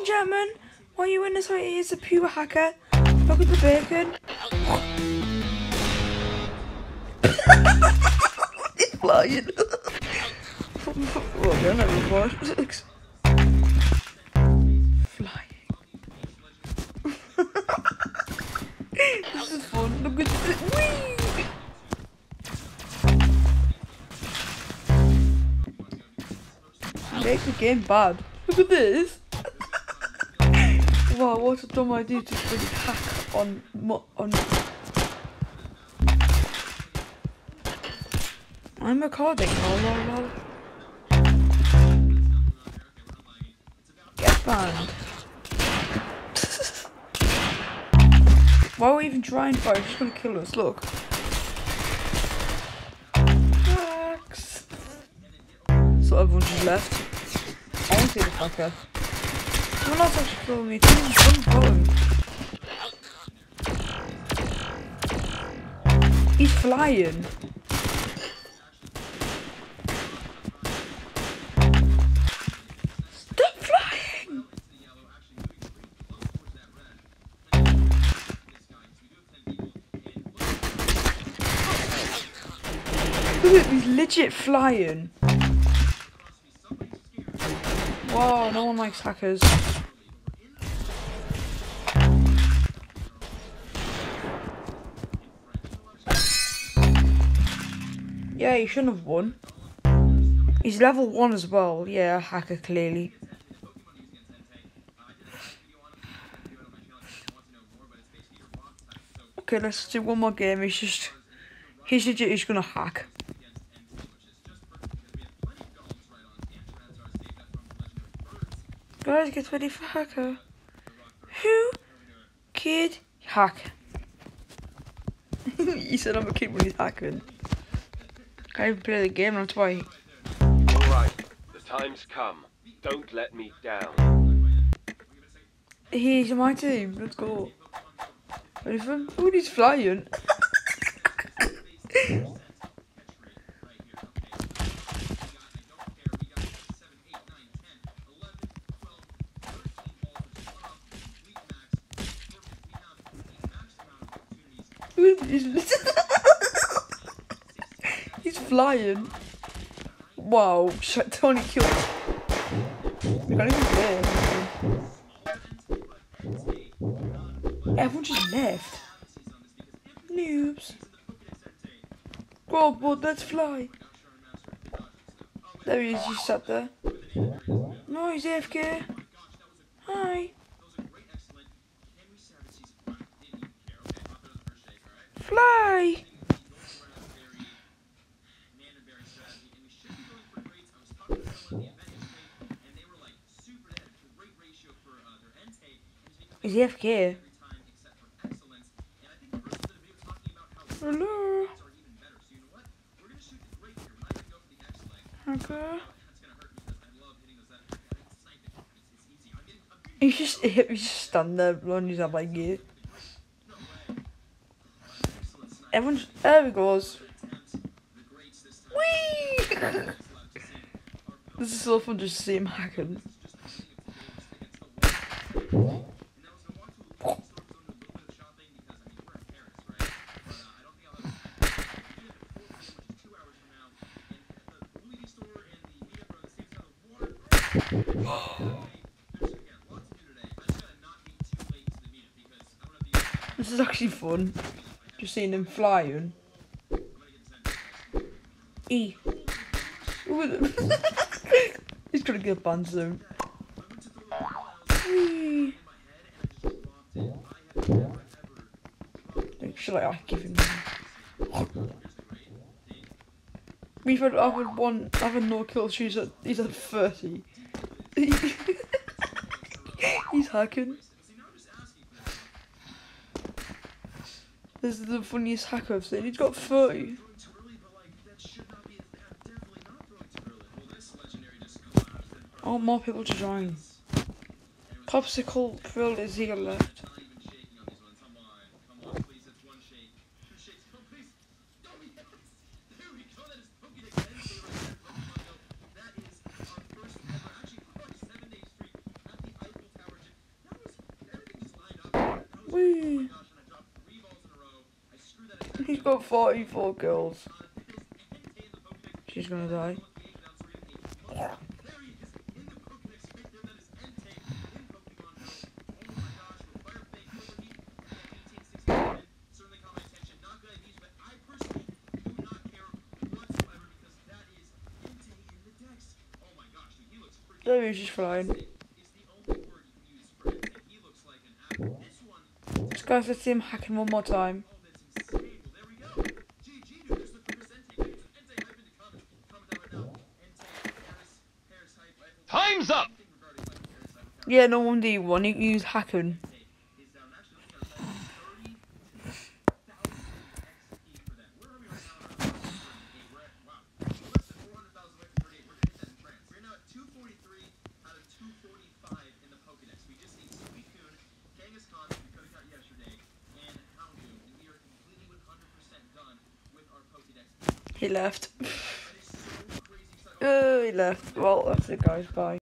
and gentlemen, while you in this right here is a pure hacker. Look at the bacon. It's flying. Oh, man, that was worse. Flying. This is fun. Look at this. Whee! Make the game bad. Look at this. Wow, what a dumb idea to really hack on. I'm recording. Lol. Get banned. Why are we even trying for it? It's just gonna kill us. Look. Hacks. So everyone's just left. I want to see the fucker. Someone else actually killed me. He's flying. Stop flying! Look at he's legit flying. Wow, no one likes hackers. Yeah, he shouldn't have won. He's level 1 as well. Yeah, hacker clearly. Okay, let's do one more game. He's legit just gonna hack. Guys, get ready for hacker. Who? Kid? Hack. He said I'm a kid when he's hacking. Can't even play the game, that's why. Alright, the time's come. Don't let me down. He's my team, let's go. Ready for him? Ooh, he's flying. He's flying. Wow, Tony killed. We can't even play. Everyone just left. Noobs. Go on, bud, let's fly. There he is, he's sat there. No, he's AFK. Hi. Fly! Is he AFK? Hello? Okay. He's just standing there blowing his up like you. Everyone's, there he goes. Whee! This is so fun just to see him hacking. This is actually fun. Just seeing him flying. E. He's gonna get banned soon. Whee. Should I give him one? I've had no kill streaks. He's at 30. He's hacking. This is the funniest hacker I've seen. He's got 30. I want more people to join. Popsicle Thrill is here left. Whee. He's got 44 kills. She's gonna die. There he is, just flying. Just guys, let's see him hacking one more time. Time's up! Yeah, no wonder he won. He used hacking. He left. He left. Well, that's it, guys. Bye.